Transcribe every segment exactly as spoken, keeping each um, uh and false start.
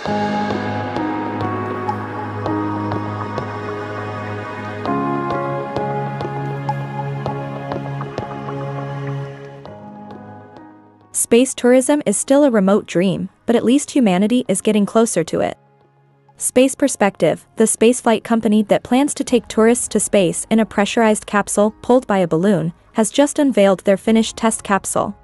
Space tourism is still a remote dream, but at least humanity is getting closer to it. Space Perspective, the spaceflight company that plans to take tourists to space in a pressurized capsule pulled by a balloon, has just unveiled their finished test capsule.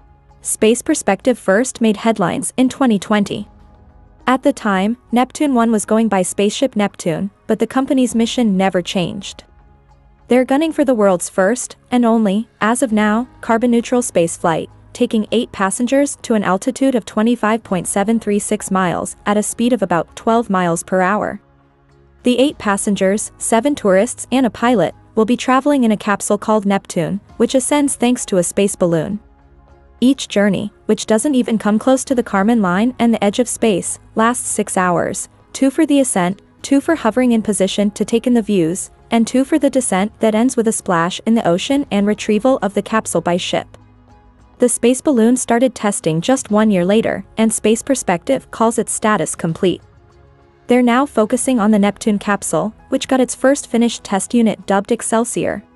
Space Perspective first made headlines in twenty twenty. At the time, Neptune one was going by Spaceship Neptune, but the company's mission never changed. They're gunning for the world's first, and only, as of now, carbon-neutral spaceflight, taking eight passengers to an altitude of twenty-five point seven three six miles at a speed of about twelve miles per hour. The eight passengers, seven tourists and a pilot, will be traveling in a capsule called Neptune, which ascends thanks to a space balloon. Each journey, which doesn't even come close to the Kármán line and the edge of space, lasts six hours, two for the ascent, two for hovering in position to take in the views, and two for the descent that ends with a splash in the ocean and retrieval of the capsule by ship. The space balloon started testing just one year later, and Space Perspective calls its status complete. They're now focusing on the Neptune capsule, which got its first finished test unit dubbed Excelsior.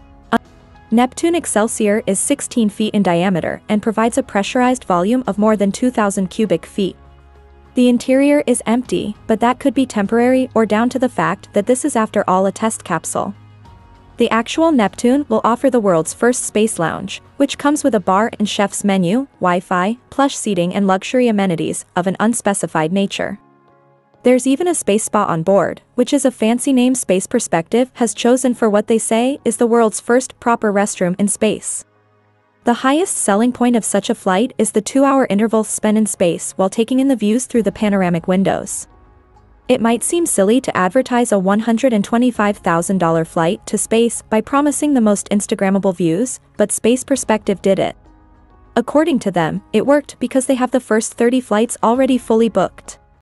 A Neptune Excelsior is sixteen feet in diameter and provides a pressurized volume of more than two thousand cubic feet. The interior is empty, but that could be temporary or down to the fact that this is after all a test capsule. The actual Neptune will offer the world's first space lounge, which comes with a bar and chef's menu, Wi-Fi, plush seating and luxury amenities of an unspecified nature. There's even a space spa on board, which is a fancy name Space Perspective has chosen for what they say is the world's first proper restroom in space. The highest selling point of such a flight is the two-hour interval spent in space while taking in the views through the panoramic windows. It might seem silly to advertise a one hundred twenty-five thousand dollar flight to space by promising the most Instagrammable views, but Space Perspective did it. According to them, it worked because they have the first thirty flights already fully booked.